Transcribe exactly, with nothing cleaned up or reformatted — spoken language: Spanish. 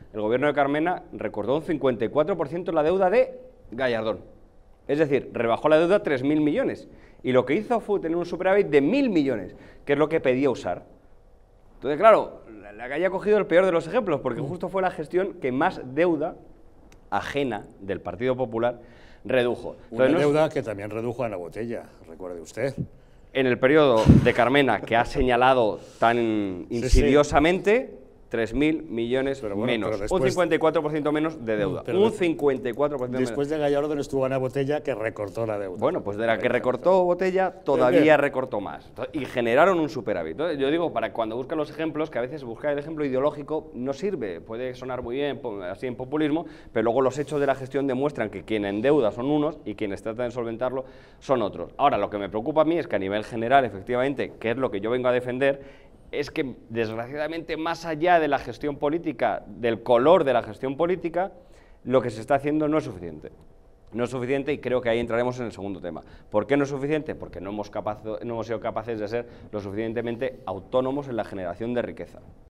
el gobierno de Carmena recortó un cincuenta y cuatro por ciento la deuda de Gallardón. Es decir, rebajó la deuda a tres mil millones. Y lo que hizo fue tener un superávit de mil millones, que es lo que pedía usar. Entonces, claro, la, la que haya cogido el peor de los ejemplos, porque justo fue la gestión que más deuda ajena del Partido Popular redujo. Entonces, Una deuda no es... que también redujo Ana Botella, recuerde usted. En el periodo de Carmena, que ha señalado tan insidiosamente, sí, sí. tres mil millones bueno, menos, después, un cincuenta y cuatro por ciento menos de deuda, un cincuenta y cuatro por ciento después menos. de Gallardón estuvo Ana Botella, que recortó la deuda. Bueno, pues de la que recortó Botella, todavía recortó más, y generaron un superávit. Entonces, yo digo, para cuando buscan los ejemplos, que a veces buscar el ejemplo ideológico no sirve, puede sonar muy bien, así en populismo, pero luego los hechos de la gestión demuestran que quien endeuda son unos y quienes tratan de solventarlo son otros. Ahora, lo que me preocupa a mí es que a nivel general, efectivamente, que es lo que yo vengo a defender, es que, desgraciadamente, más allá de la gestión política, del color de la gestión política, lo que se está haciendo no es suficiente. No es suficiente y creo que ahí entraremos en el segundo tema. ¿Por qué no es suficiente? Porque no hemos, capaz, no hemos sido capaces de ser lo suficientemente autónomos en la generación de riqueza.